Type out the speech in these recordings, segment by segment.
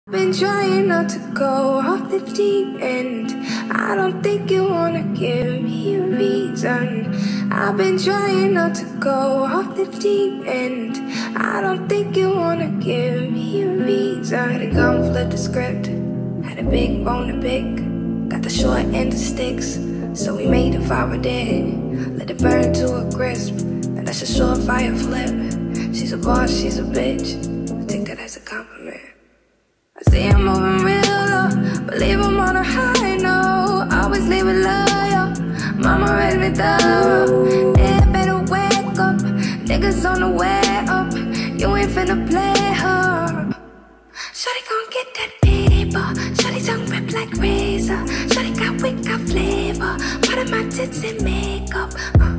Been trying not to go off the deep end. I don't think you wanna give me a reason. I've been trying not to go off the deep end. I don't think you wanna give me a reason. Had a gun, flip the script. Had a big bone to pick. Got the short end of sticks, so we made a fire dead. Let it burn to a crisp, and that's a surefire flip. She's a boss, she's a bitch. I take that as a compliment. I see I'm moving real low, believe I'm on a high note. Always leave it loyal, mama raised me thorough. Yeah, better wake up, niggas on the way up. You ain't finna play her. Shawty gon' get that paper. Shawty tongue rip like razor. Shawty got wit, got flavor. Part of my tits and makeup.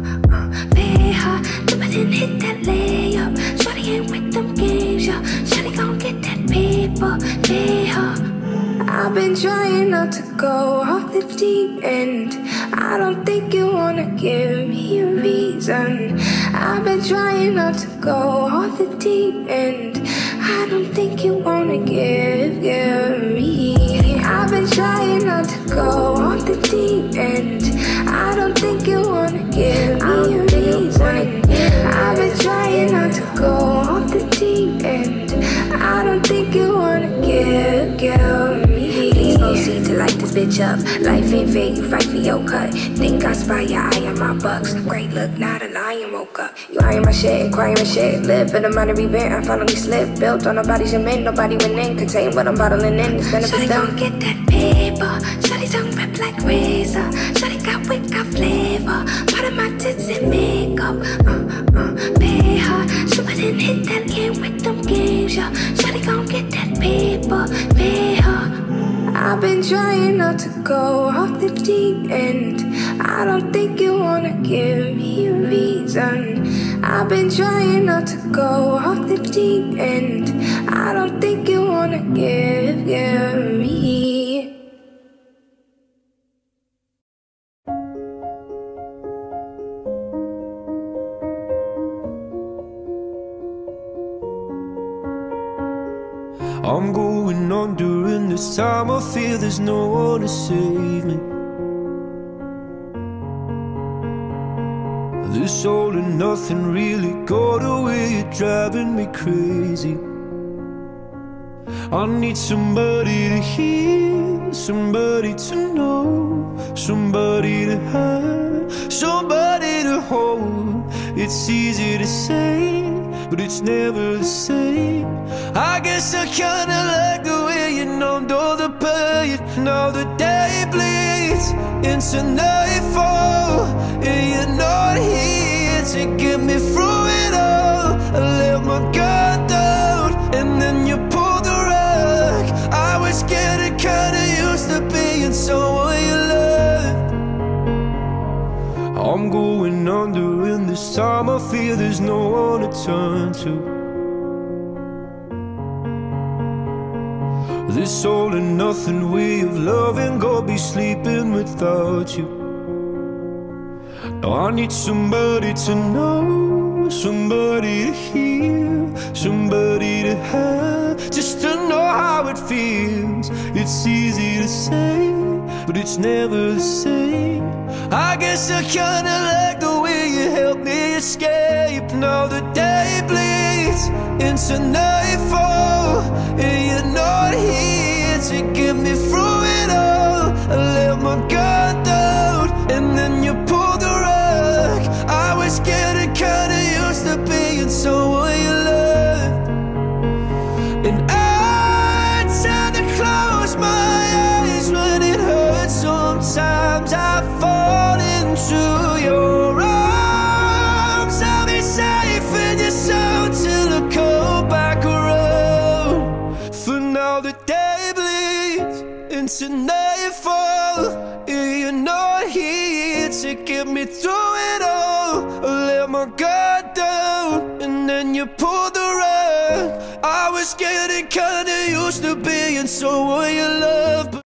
Pay her, dip it and hit that layup. Shawty ain't with them games, yo. Shawty gon' get that paper. Pay her. I've been trying not to go off the deep end. I don't think you wanna give me a reason. I've been trying not to go off the deep end. I don't think you wanna give me. I've been trying not to go off the deep end. I don't think you wanna give me a reason. I've been trying not to go off the deep end. I don't think you wanna give me. Please proceed to light this bitch up. Life ain't fair, you fight for your cut. Think I spy your eye on my bucks. Great look, not a lion woke up. You eyeing my shit, crying my shit. Live in a minor event, I finally slipped. Built on nobody's cement, nobody went in. Contain what I'm bottling in, it's benefits done. Shawty gon' get that paper. Shawty tongue rip like razor. Shawty got wit, got flavor. Part of my tits and makeup. Pay her, shoot it and hit that game with them games, yo. Shawty gon' get that paper. Pay her. I've been trying not to go off the deep end. I don't think you wanna give me a reason. I've been trying not to go off the deep end. I don't think you wanna give me. I'm going on during this time. I feel there's no one to save me. This all and nothing really got away. You're driving me crazy. I need somebody to hear, somebody to know, somebody to have, somebody to hold. It's easy to say, but it's never the same. I guess I kinda like the way you numbed all the pain. Now the day bleeds into nightfall, and you're not here to get me through it all. I let my guard down, and then you pulled the rug. I was getting kinda used to being someone you loved. I'm going under in this time. I feel there's no one to turn to. This all and nothing way of loving, go be sleeping without you. Now I need somebody to know, somebody to hear, somebody to have, just to know how it feels. It's easy to say, but it's never the same. I guess I kinda like the way you help me escape. Now the day bleeds into nightfall, and you're not here to get me through it all. I let my guard down, and then you pulled the rug. I was getting kinda used to being someone you loved. And I tend to close my eyes when it hurts. Sometimes I fall into your arms. I'll be safe in your soul till I come back around. For now the day bleeds into nightfall, and you're not here to get me through it all. I let my guard down, and then you pulled the rug. I was getting kinda used to being someone you love.